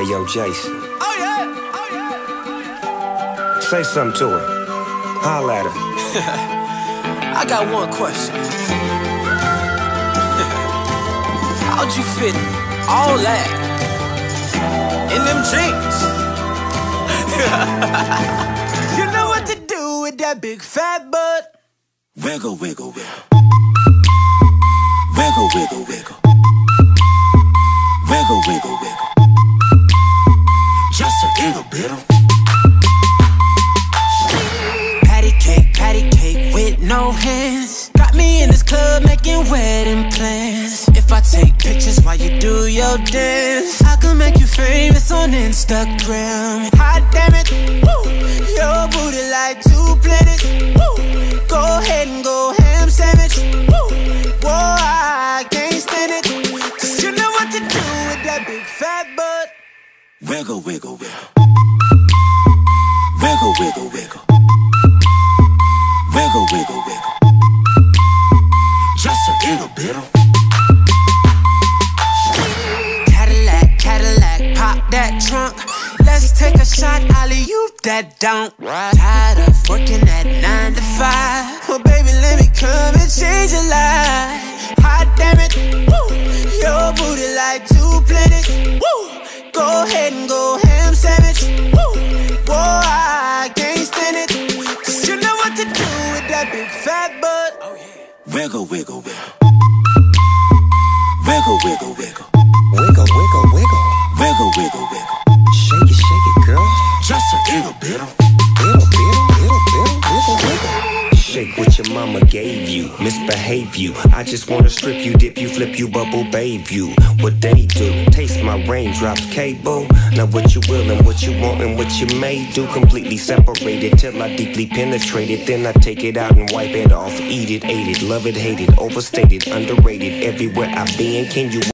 Hey, yo, Jason. Oh yeah, oh yeah. Say something to her. Holla at her. I got one question. How'd you fit all that in them jeans? You know what to do with that big fat butt. Wiggle, wiggle, wiggle. Wiggle, wiggle, wiggle. Wiggle, wiggle, wiggle. Just a little bit of patty cake with no hands. Got me in this club making wedding plans. If I take pictures while you do your dance, I can make you famous on Instagram. Hot damn it, woo. Your booty like 2 planets, woo. Go ahead and go ham sandwich, woo. Whoa, I can't stand it, 'cause you know what to do with that big fat butt. Wiggle, wiggle, wiggle. Wiggle, wiggle, wiggle. Wiggle, wiggle, wiggle. Just a little bit of Cadillac, Cadillac, pop that trunk. Let's take a shot, alley-oop that don't. Tired of working at 9 to 5. Well, baby, let me come and change your life. Hot damn it, woo. Your booty like 2 planets, woo. Go ahead and go ham sandwich, woo. Whoa, I can't stand it, 'cause you know what to do with that big fat butt. Oh, yeah. Wiggle, wiggle, wiggle. Wiggle, wiggle, wiggle. Wiggle, wiggle, wiggle. Wiggle, wiggle, wiggle. Shake it, girl. Just a little bit of Wiggle, wiggle. Shake what your mama gave you, misbehave you. I just wanna strip you, dip you, flip you, bubble babe you. What they do, taste my raindrops cable. Now what you will and what you want and what you may do. Completely separated till I deeply penetrate it. Then I take it out and wipe it off. Eat it, ate it, love it, hate it. Overstated, underrated. Everywhere I've been, can you